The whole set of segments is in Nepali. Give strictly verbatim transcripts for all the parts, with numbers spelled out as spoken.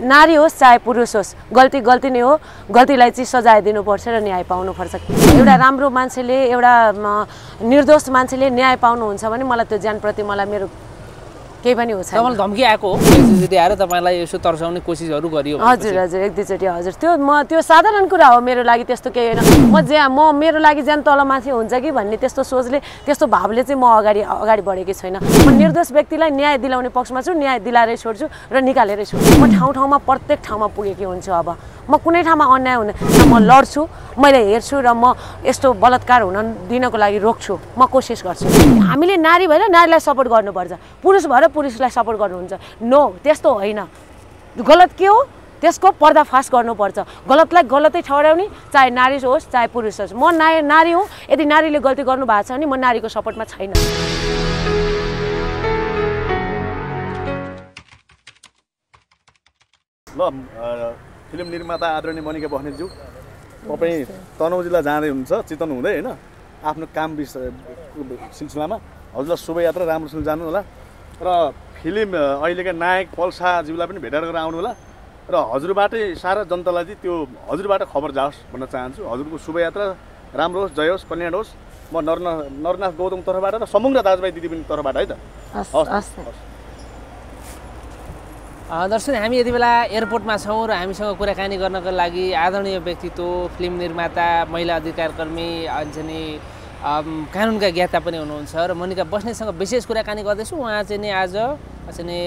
नारी होस् चाहे पुरुष होस् गल्ती गल्ती नै हो गल्तीलाई चाहिँ सजाय दिनुपर्छ र न्याय पाउनुपर्छ एउटा राम्रो मान्छेले एउटा निर्दोष मान्छेले न्याय पाउनुहुन्छ भने मलाई त्यो ज्यानप्रति मलाई मेरो केही पनि हो छैन तपाईलाई धम्की आएको हो एसएसजी आएर तपाईलाई यसो तर्साउने कोसिसहरु गरियो हजुर हजुर एक दुई चोटी हजुर त्यो म त्यो साधारण कुरा हो मेरो लागि त्यस्तो केही हैन म ज्या म मेरो लागि ज्यान तल माथि हुन्छ कि भन्ने त्यस्तो सोचले त्यस्तो भावले चाहिँ म अगाडि अगाडि बढेकी छैन म निर्दोष व्यक्तिलाई न्याय दिलाउने पक्षमा छु न्याय दिलाएरै छोड्छु र निकालेरै छोड्छु म ठाउँ ठाउँमा प्रत्येक ठाउँमा पुगेकी हुन्छु अब म कुनै ठाउँमा अन्याय हुने म लड्छु मैले हेर्छु र म यस्तो बलात्कार हुन दिनको लागि रोक्छु म कोसिस गर्छु हामीले नारी भएर नारीलाई सपोर्ट गर्नुपर्छ पुरुष भएर पुरुषलाई सपोर्ट गर्नुहुन्छ नो त्यस्तो होइन गलत के हो त्यसको पर्दाफास गर्नुपर्छ गलतलाई गलतै ठहराउने चाहे नारी होस् चाहे पुरुष होस् म नारी नारी हुँ यदि नारीले गल्ती गर्नु भएको छ भने म नारीको सपोर्टमा छैन ल फिल्म निर्माता आदरणीय मनिका बस्नेतज्यू तपाईँ तनहुँ जिल्ला जाँदै हुनुहुन्छ चितवन हुँदै होइन आफ्नो काम विषय सिलसिलामा हजुरलाई शोभायात्रा राम्रोसँग जानु होला र फिल्म अहिलेका नायक पल्साज्यूलाई पनि भेटेर गरेर आउनु होला र हजुरबाटै सारा जनतालाई चाहिँ त्यो हजुरबाट खबर जाओस् भन्न चाहन्छु हजुरको शोभायात्रा राम्रो होस् जय होस् कल्याण होस् म नरना नरनाथ गौतम तर्फबाट र समग्र दाजुभाइ दिदीबहिनी तर्फबाट है त हस् दर्शक हामी यति बेला एयरपोर्टमा छौँ र हामीसँग कुराकानी गर्नको लागि आदरणीय व्यक्तित्व फिल्म निर्माता महिला अधिकारकर्मी अझ नि कानुनका ज्ञाता पनि हुनुहुन्छ र मनिका बस्नेतसँग विशेष कुराकानी गर्दैछु उहाँ चाहिँ नि आज चाहिँ नि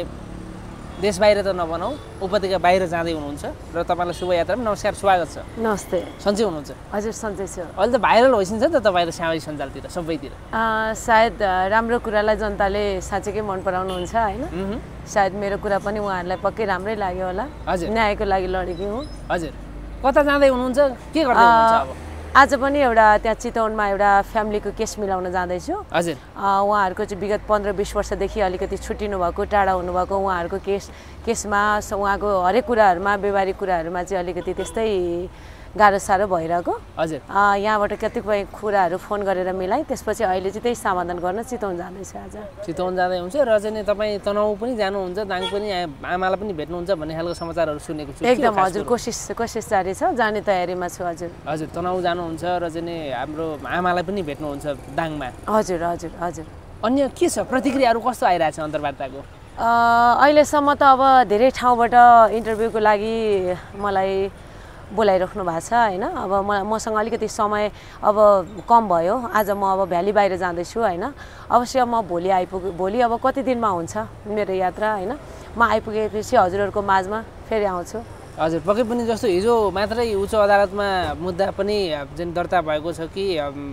देश बाहिर त नभनौँ उपत्यका बाहिर जाँदै हुनुहुन्छ र तपाईँलाई शुभयात्रामा नमस्कार स्वागत छ नमस्ते सन्चै हुनुहुन्छ हजुर सन्चै छु अहिले त भाइरल भइसक्छ नि त तपाईँको सामाजिक सञ्जालतिर सबैतिर सायद राम्रो कुरालाई जनताले साँच्चै मन पराउनुहुन्छ होइन सायद मेरो कुरा पनि उहाँहरूलाई पक्कै राम्रै लाग्यो होला हजुर न्यायको लागि लडेकी हुँ हजुर कता जाँदै हुनुहुन्छ के गर्दै हुनुहुन्छ अब आज पनि एउटा त्यहाँ चितवनमा एउटा फ्यामिलीको केस मिलाउन जाँदैछु हजुर उहाँहरूको चाहिँ विगत पन्ध्र बिस वर्षदेखि अलिकति छुट्टिनु भएको टाढा हुनुभएको उहाँहरूको केस केसमा उहाँको हरेक कुराहरूमा व्यवहारिक कुराहरूमा चाहिँ अलिकति त्यस्तै गाह्रो साह्रो भइरहेको हजुर यहाँबाट कतिपय कुराहरू फोन गरेर मिलाएँ त्यसपछि अहिले चाहिँ त्यही समाधान गर्न चितवन जाँदैछु आज चितवन जाँदै हुन्छ र चाहिँ तपाईँ तनहुँ पनि जानुहुन्छ दाङ पनि आमालाई पनि भेट्नुहुन्छ भन्ने खालको समाचारहरू सुनेको छु एकदम हजुर कोसिस कोसिस जारी छ जाने तयारीमा छु हजुर हजुर तनहुँ जानुहुन्छ र चाहिँ हाम्रो आमालाई पनि भेट्नुहुन्छ दाङमा हजुर हजुर हजुर अन्य के छ प्रतिक्रियाहरू कस्तो आइरहेछ अन्तर्वार्ताको अहिलेसम्म त अब धेरै ठाउँबाट इन्टरभ्यूको लागि मलाई बोलाइराख्नु भएको छ होइन अब म मसँग अलिकति समय अब कम भयो आज म अब भ्याली बाहिर जाँदैछु होइन अवश्य म भोलि आइपुग भोलि अब कति दिनमा हुन्छ मेरो यात्रा होइन म आइपुगेपछि हजुरहरूको माझमा फेरि आउँछु हजुर पक्कै पनि जस्तो हिजो मात्रै उच्च अदालतमा मुद्दा पनि जुन दर्ता भएको छ कि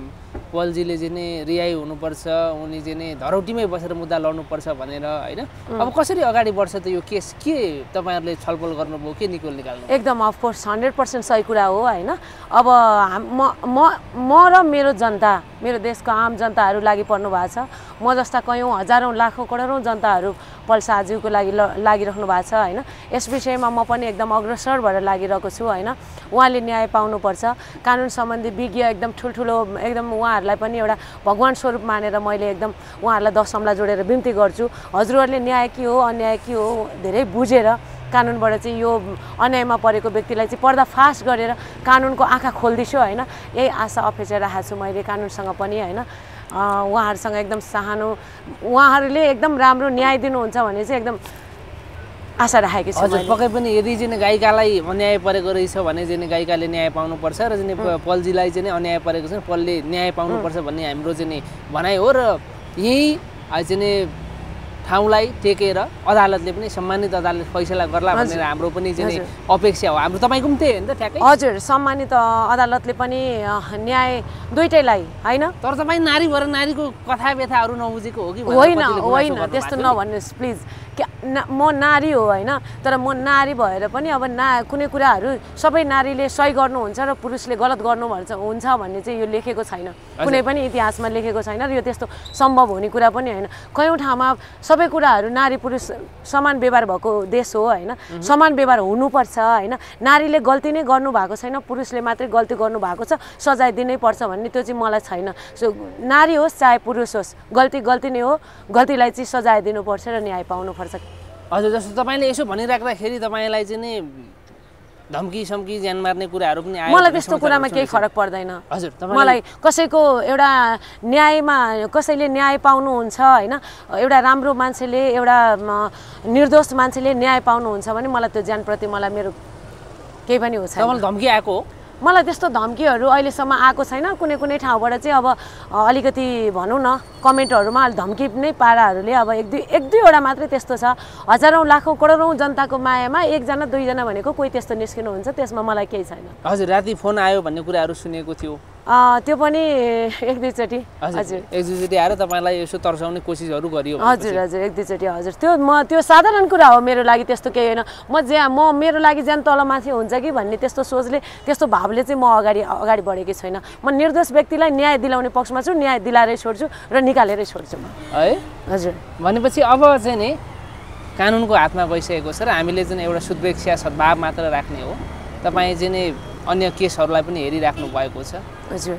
पलजीले चाहिँ नि रिहाई हुनुपर्छ उनी चाहिँ नि धरौटीमै बसेर मुद्दा लड्नुपर्छ भनेर होइन अब कसरी अगाडि बढ्छ त यो केस के तपाईँहरूले छलफल गर्नुभयो के निकोल निकाल्नु एकदम अफकोर्स हन्ड्रेड पर्सेन्ट सही कुरा हो होइन अब म म म र मेरो जनता मेरो देशको आम जनताहरू लागि पर्नु भएको छ म जस्ता कयौँ हजारौँ लाखौँ करोडौँ जनताहरू पल्साज्यूको लागि लागिराख्नु भएको छ होइन यस विषयमा म पनि एकदम अग्रसर भएर लागिरहेको छु होइन उहाँले न्याय पाउनुपर्छ कानुन सम्बन्धी विज्ञ एकदम ठुल्ठुलो एकदम उहाँहरूलाई पनि एउटा भगवान स्वरूप मानेर मैले एकदम उहाँहरूलाई दशमला जोडेर बिन्ती गर्छु हजुरहरूले न्याय के हो अन्याय के हो धेरै बुझेर कानुनबाट चाहिँ यो अन्यायमा परेको व्यक्तिलाई चाहिँ पर्दाफास गरेर कानुनको आँखा खोल्दैछु होइन यही आशा अपेक्षा राखेको छु मैले कानुनसँग पनि होइन उहाँहरूसँग एकदम चाहनु उहाँहरूले एकदम राम्रो न्याय दिनुहुन्छ भने चाहिँ एकदम आशा राखेको छु हजुर पक्कै पनि यदि चाहिँ गायिकालाई अन्याय परेको रहेछ भने चाहिँ गायिकाले न्याय पाउनुपर्छ र चाहिँ पलजीलाई चाहिँ अन्याय परेको छ पलले न्याय पाउनुपर्छ भन्ने हाम्रो चाहिँ भनाइ हो र यही चाहिँ ठाउँलाई टेकेर अदालतले पनि सम्मानित अदालतले फैसला गर्ला भनेर हाम्रो पनि चाहिँ अपेक्षा हो हाम्रो तपाईँको पनि त्यही हो नि त ठ्याक्कै हजुर सम्मानित अदालतले पनि न्याय दुईटैलाई होइन तर तपाईँ नारी भएर नारीको कथा व्यथाहरू नबुझेको हो कि होइन होइन त्यस्तो नभन्नुहोस् प्लिज म नारी हो होइन तर म नारी भएर पनि अब ना कुनै कुराहरू सबै नारीले सही गर्नुहुन्छ र पुरुषले गलत गर्नु भन्छ हुन्छ भन्ने चाहिँ यो लेखेको छैन कुनै पनि इतिहासमा लेखेको छैन र यो त्यस्तो सम्भव हुने कुरा पनि होइन कयौँ ठाउँमा सबै कुराहरू नारी पुरुष समान व्यवहार भएको देश हो होइन समान व्यवहार हुनुपर्छ होइन नारीले गल्ती नै गर्नु भएको छैन पुरुषले मात्रै गल्ती गर्नु भएको छ सजाय दिनै पर्छ भन्ने त्यो चाहिँ मलाई छैन सो नारी होस् चाहे पुरुष होस् गल्ती गल्ती नै हो गल्तीलाई चाहिँ सजाय दिनुपर्छ र न्याय पाउनुपर्छ हजुर जस्तो तपाईँले यसो भनिराख्दाखेरि तपाईँलाई चाहिँ नि धम्की सम्की ज्यान मार्ने कुराहरू पनि आयो मलाई त्यस्तो कुरामा केही फरक पर्दैन हजुर मलाई कसैको एउटा न्यायमा कसैले न्याय पाउनुहुन्छ होइन एउटा राम्रो मान्छेले एउटा निर्दोष मान्छेले न्याय पाउनुहुन्छ भने मलाई त्यो ज्यानप्रति मलाई मेरो केही पनि हो छैन तपाईँलाई धम्की आएको हो मलाई त्यस्तो धम्कीहरू अहिलेसम्म आएको छैन कुनै कुनै ठाउँबाट चाहिँ अब अलिकति भनौँ न कमेन्टहरूमा अलि धम्की नै पाराहरूले अब एक दुई एक दुईवटा मात्रै त्यस्तो छ हजारौँ लाखौँ करोडौँ जनताको मायामा एकजना दुईजना भनेको कोही त्यस्तो निस्किनुहुन्छ त्यसमा मलाई केही छैन हजुर राति फोन आयो भन्ने कुराहरू सुनेको थियो त्यो पनि एक दुईचोटि हजुर एक दुईचोटि आएर तपाईँलाई यसो तर्साउने कोसिसहरू गरियो हजुर हजुर एक दुईचोटि हजुर त्यो म त्यो साधारण कुरा हो मेरो लागि त्यस्तो केही होइन म ज्या म मेरो लागि ज्यान तलमाथि हुन्छ कि भन्ने त्यस्तो सोचले त्यस्तो भावले चाहिँ म अगाडि अगाडि बढेकी छैन म निर्दोष व्यक्तिलाई न्याय दिलाउने पक्षमा छु न्याय दिलाएरै छोड्छु र निकालेरै छोड्छु म है हजुर भनेपछि अब चाहिँ नि कानुनको हातमा गइसकेको छ र हामीले चाहिँ एउटा शुद्धेच्छा सद्भाव मात्र राख्ने हो तपाईँ चाहिँ नि अन्य केसहरूलाई पनि हेरिराख्नु भएको छ हजुर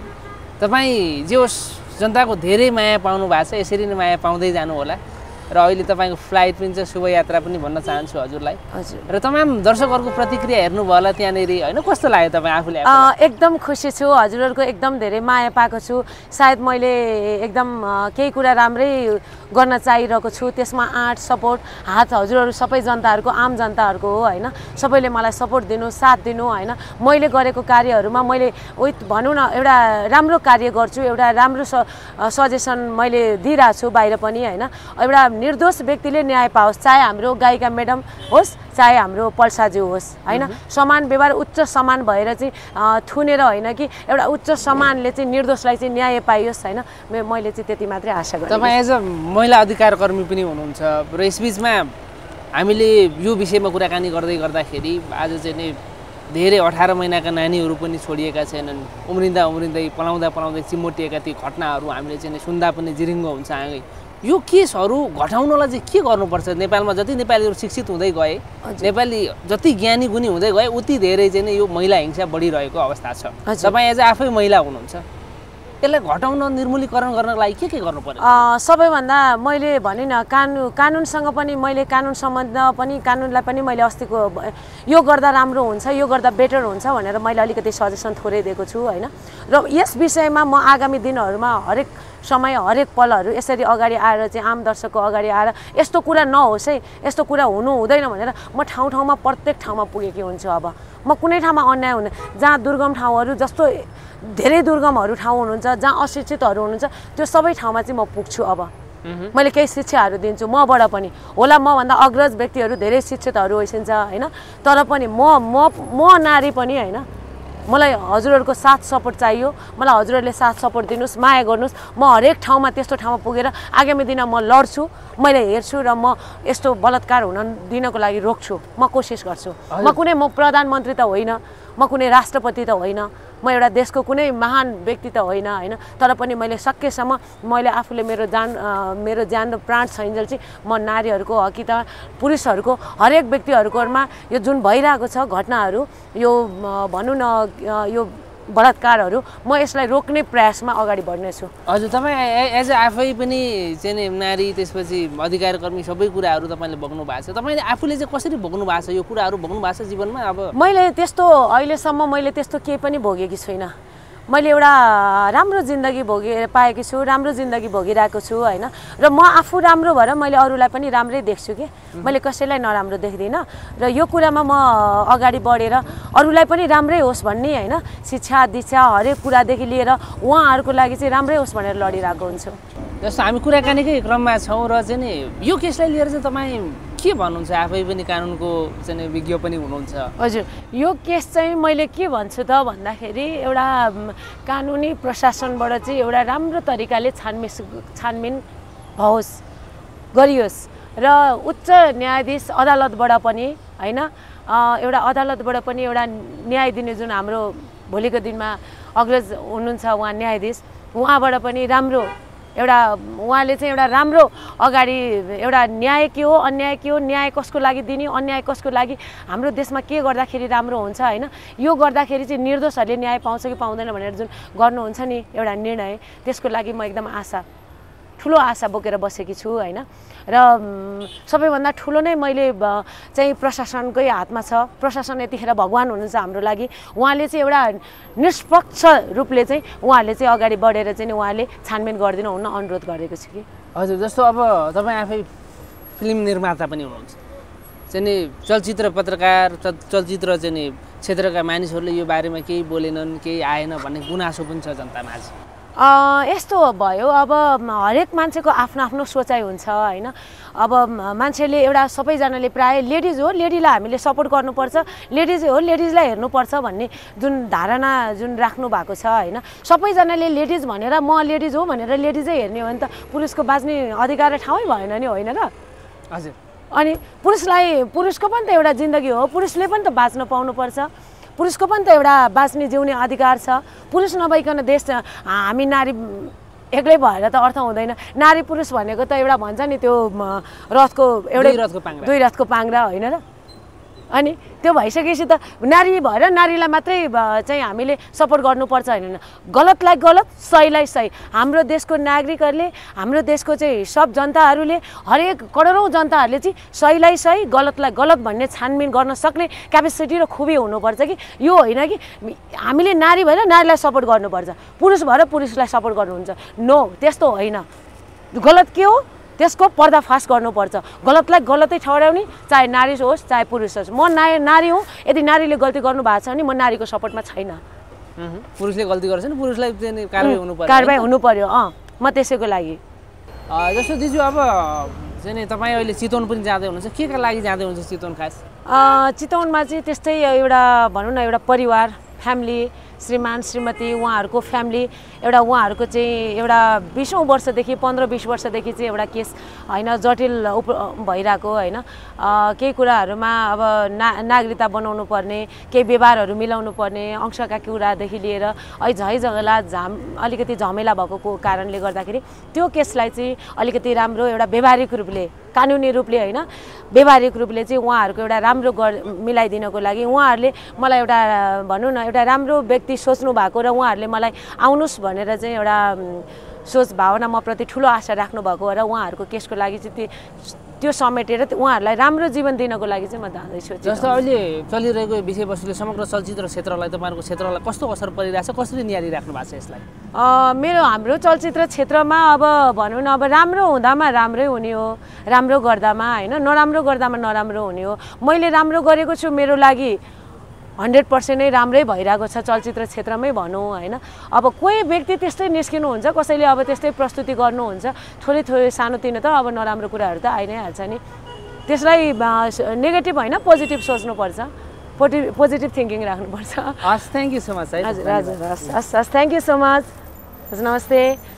तपाईँ जे होस् जनताको धेरै माया पाउनु भएको छ यसरी नै माया पाउँदै जानु होला र अहिले तपाईँको फ्लाइट पनि छ शुभयात्रा पनि भन्न चाहन्छु हजुरलाई हजुर र तमाम दर्शकहरूको प्रतिक्रिया हेर्नुभयो होला त्यहाँनिर होइन कस्तो लाग्यो तपाईँ आफूले एकदम खुसी छु हजुरहरूको एकदम धेरै माया पाएको छु सायद मैले एकदम केही कुरा राम्रै गर्न चाहिरहेको छु त्यसमा आँट सपोर्ट हात हजुरहरू सबै जनताहरूको आम जनताहरूको हो होइन सबैले मलाई सपोर्ट दिनु साथ दिनु होइन मैले गरेको कार्यहरूमा मैले विथ भनौँ न एउटा राम्रो कार्य गर्छु एउटा राम्रो स सजेसन मैले दिइरहेको छु बाहिर पनि होइन एउटा निर्दोष व्यक्तिले न्याय पाओस् चाहे हाम्रो गायिका म्याडम होस् चाहे हाम्रो पल्साज्यू होस् होइन समान व्यवहार उच्च समान भएर चाहिँ थुनेर होइन कि एउटा उच्च सम्मानले चाहिँ निर्दोषलाई चाहिँ न्याय पाइयोस् होइन मैले चाहिँ त्यति मात्रै आशा गरेँ तपाईँ एज अ महिला अधिकार कर्मी पनि हुनुहुन्छ र यसबिचमा हामीले यो विषयमा कुराकानी गर्दै गर्दाखेरि आज चाहिँ नि धेरै अठार महिनाका नानीहरू पनि छोडिएका छैनन् उम्रिँदा उम्रिँदै पलाउँदा पलाउँदै चिमोटिएका ती घटनाहरू हामीले चाहिँ सुन्दा पनि जिरिङ्ग हुन्छ आँगै यो केसहरू घटाउनलाई चाहिँ के गर्नुपर्छ नेपालमा जति नेपालीहरू शिक्षित हुँदै गए नेपाली जति ज्ञानी गुणी हुँदै गए उति धेरै चाहिँ यो महिला हिंसा बढिरहेको अवस्था छ तपाईँ एज आफै महिला हुनुहुन्छ यसलाई घटाउन निर्मूलीकरण गर्नको लागि के के गर्नु पर्यो सबैभन्दा मैले भने न कानुन कानुनसँग पनि मैले कानुन सम्बन्ध पनि कानुनलाई पनि मैले अस्तिको यो गर्दा राम्रो हुन्छ यो गर्दा बेटर हुन्छ भनेर मैले अलिकति सजेसन थोरै दिएको छु होइन र यस विषयमा म आगामी दिनहरूमा हरेक समय हरेक पलहरू यसरी अगाडि आएर चाहिँ आम दर्शकको अगाडि आएर यस्तो कुरा नहोस् है यस्तो कुरा हुनु हुँदैन भनेर म ठाउँ ठाउँमा प्रत्येक ठाउँमा पुगेकी हुन्छु अब म कुनै ठाउँमा अन्याय हुने जहाँ दुर्गम ठाउँहरू जस्तो धेरै दुर्गमहरू ठाउँ हुनुहुन्छ जहाँ अशिक्षितहरू हुनुहुन्छ त्यो सबै ठाउँमा चाहिँ म पुग्छु अब मैले केही शिक्षाहरू दिन्छु मबाट पनि होला मभन्दा अग्रज व्यक्तिहरू धेरै शिक्षितहरू होइसिन्छ होइन तर पनि म म म नारी पनि होइन मलाई हजुरहरूको साथ सपोर्ट चाहियो मलाई हजुरहरूले साथ सपोर्ट दिनुहोस् माया गर्नुहोस् म हरेक ठाउँमा त्यस्तो ठाउँमा पुगेर आगामी दिन म लड्छु मैले हेर्छु र म यस्तो बलात्कार हुन दिनको लागि रोक्छु म कोसिस गर्छु म कुनै म प्रधानमन्त्री त होइन म कुनै राष्ट्रपति त होइन म एउटा देशको कुनै महान व्यक्ति त होइन होइन तर पनि मैले सकेसम्म मैले आफूले मेरो जान मेरो ज्यान र प्राण छैन्जेल चाहिँ म नारीहरूको हकिता पुरुषहरूको हरेक व्यक्तिहरूकोमा यो जुन भइरहेको छ घटनाहरू यो भनौँ न यो बलात्कारहरू म यसलाई रोक्ने प्रयासमा अगाडि बढ्नेछु हजुर तपाईँ एज अ आफै पनि चाहिँ नि नारी त्यसपछि अधिकार कर्मी सबै कुराहरू तपाईँले भोग्नु भएको छ तपाईँले आफूले चाहिँ कसरी भोग्नु भएको छ यो कुराहरू भोग्नु भएको छ जीवनमा अब मैले त्यस्तो अहिलेसम्म मैले त्यस्तो केही पनि भोगेकी छुइनँ मैले एउटा राम्रो जिन्दगी भोगे पाएकी छु राम्रो जिन्दगी भोगिरहेको छु होइन र म आफू राम्रो भएर मैले अरूलाई पनि राम्रै देख्छु कि मैले कसैलाई नराम्रो देख्दिनँ र यो कुरामा म अगाडि बढेर अरूलाई पनि राम्रै होस् भन्ने होइन शिक्षा दीक्षा हरेक कुरादेखि लिएर उहाँहरूको लागि चाहिँ राम्रै होस् भनेर लडिरहेको हुन्छु जस्तो हामी कुराकानीकै क्रममा छौँ र चाहिँ नि यो केसलाई लिएर चाहिँ तपाईँ के भन्नुहुन्छ आफै पनि कानुनको चाहिँ विज्ञ पनि हुनुहुन्छ हजुर यो केस चाहिँ मैले के भन्छु त भन्दाखेरि एउटा कानुनी प्रशासनबाट चाहिँ एउटा राम्रो तरिकाले छानबिन छानबिन होस् गरियोस् र उच्च न्यायाधीश अदालतबाट पनि होइन एउटा अदालतबाट पनि एउटा न्याय दिने जुन हाम्रो भोलिको दिनमा अग्रज हुनुहुन्छ उहाँ न्यायाधीश उहाँबाट पनि राम्रो एउटा उहाँले चाहिँ एउटा राम्रो अगाडि एउटा न्याय के हो अन्याय के हो न्याय कसको लागि दिने अन्याय कसको लागि हाम्रो देशमा के गर्दाखेरि राम्रो हुन्छ होइन यो गर्दाखेरि चाहिँ निर्दोषहरूले न्याय पाउँछ कि पाउँदैन भनेर जुन गर्नुहुन्छ नि एउटा निर्णय त्यसको लागि म एकदम आशा ठुलो आशा बोकेर बसेकी छु होइन। र सबैभन्दा ठुलो नै मैले चाहिँ प्रशासनकै हातमा छ। प्रशासन यतिखेर भगवान हुनुहुन्छ हाम्रो लागि। उहाँले चाहिँ एउटा निष्पक्ष रूपले चाहिँ उहाँहरूले चाहिँ अगाडि बढेर चाहिँ उहाँले छानबिन गरिदिनु हुन अनुरोध गरेको छु कि। हजुर, जस्तो अब तपाईँ आफै फिल्म निर्माता पनि हुनुहुन्छ, चाहिँ नि चलचित्र पत्रकार चलचित्र चाहिँ नि क्षेत्रका मानिसहरूले यो बारेमा केही बोलेनन्, केही आएन भन्ने गुनासो पनि छ जनतामा। यस्तो भयो, अब हरेक मान्छेको आफ्नो आफ्नो सोचाइ हुन्छ होइन। अब मान्छेले एउटा सबैजनाले प्राय लेडिज हो, लेडीलाई हामीले सपोर्ट गर्नुपर्छ, लेडिज हो लेडिजलाई हेर्नुपर्छ भन्ने जुन धारणा जुन राख्नु भएको छ होइन। सबैजनाले लेडिज भनेर म लेडिज हो भनेर लेडिजै हेर्ने हो भने त पुरुषको बाँच्ने अधिकार ठाउँै भएन नि, होइन र? हजुर। अनि पुरुषलाई पुरुषको पनि त एउटा जिन्दगी हो, पुरुषले पनि त बाँच्न पाउनुपर्छ, पुरुषको पनि त एउटा बाँच्ने जिउने अधिकार छ। पुरुष नभइकन देश हामी नारी एक्लै भएर त अर्थ हुँदैन। नारी पुरुष भनेको त एउटा भन्छ नि त्यो रथको एउटै दुई रथको पाङ्ग्रा होइन र? अनि त्यो भइसकेपछि त नारी भएर नारीलाई मात्रै चाहिँ हामीले सपोर्ट गर्नुपर्छ होइन। गलतलाई गलत, सहीलाई सही। हाम्रो देशको नागरिकहरूले, हाम्रो देशको चाहिँ सब जनताहरूले, हरेक करोडौँ जनताहरूले चाहिँ सहीलाई सही, गलतलाई गलत भन्ने छानबिन गर्न सक्ने क्यापेसिटी र खुबी हुनुपर्छ कि। यो होइन कि हामीले नारी भएर नारीलाई सपोर्ट गर्नुपर्छ, पुरुष भएर पुरुषलाई सपोर्ट गर्नुहुन्छ। नो, त्यस्तो होइन। गलत के हो त्यसको पर्दाफास गर्नुपर्छ। गलतलाई गलतै ठहराउने, चाहे नारी होस् चाहे पुरुष होस्। म ना नारी हुँ, यदि नारीले गल्ती गर्नु भएको छ भने म नारीको सपोर्टमा छैन। पुरुषले गल्ती गर्छ नि पुरुषलाई चाहिँ कारबाही हुनु पर्यो, कारबाही हुनु पर्यो। अँ, म त्यसैको लागि। जस्तो दिजु अब चाहिँ नि तपाईँ अहिले चितवन पनि जाँदै हुनुहुन्छ, के का लागि जाँदै हुनुहुन्छ चितवन खास? चितवनमा चाहिँ त्यस्तै एउटा भनौँ न एउटा परिवार, फ्यामिली, श्रीमान श्रीमती उहाँहरूको फ्यामिली, एउटा उहाँहरूको चाहिँ एउटा बिसौँ वर्षदेखि पन्ध्र बिस वर्षदेखि चाहिँ एउटा केस होइन जटिल उप भइरहेको होइन। केही कुराहरूमा अब ना नागरिकता बनाउनु पर्ने, केही व्यवहारहरू मिलाउनु पर्ने, अंशका कुरादेखि लिएर अहिले झै झगडा झाम अलिकति झमेला भएको कारणले गर्दाखेरि त्यो केसलाई चाहिँ अलिकति राम्रो एउटा व्यवहारिक रूपले, कानुनी रूपले होइन, व्यवहारिक रूपले चाहिँ उहाँहरूको एउटा राम्रो गर मिलाइदिनको लागि उहाँहरूले मलाई एउटा भनौँ न एउटा राम्रो व्यक्ति सोच्नु भएको र उहाँहरूले मलाई आउनुहोस् भनेर चाहिँ एउटा सोच भावना म प्रति ठुलो आशा राख्नु भएको र उहाँहरूको केसको लागि चाहिँ त्यो समेटेर उहाँहरूलाई राम्रो जीवन दिनको लागि चाहिँ म जाँदैछु। जस्तो अहिले चलिरहेको विषयवस्तुले समग्र चलचित्र क्षेत्रलाई, तपाईँहरूको क्षेत्रलाई कस्तो असर परिरहेछ, कसरी निहालिराख्नु भएको छ यसलाई? मेरो हाम्रो चलचित्र क्षेत्रमा अब भनौँ न अब राम्रो हुँदामा राम्रै हुने हो, राम्रो गर्दामा होइन, नराम्रो गर्दामा नराम्रो हुने हो। मैले राम्रो गरेको छु, मेरो लागि हन्ड्रेड पर्सेन्ट नै राम्रै भइरहेको छ चलचित्र क्षेत्रमै भनौँ होइन। अब कोही व्यक्ति त्यस्तै निस्किनुहुन्छ, कसैले अब त्यस्तै प्रस्तुति गर्नुहुन्छ, थोरै थोरै सानोतिनो त अब नराम्रो कुराहरू त आइ नै हाल्छ नि। त्यसलाई नेगेटिभ होइन पोजिटिभ सोच्नुपर्छ, पोजि पोजिटिभ थिङ्किङ राख्नुपर्छ। हस्, थ्याङ्क यू सो मच है। हजुर हजुर, हस् हस् हस्, थ्याङ्क यू सो मच। हजुर, नमस्ते।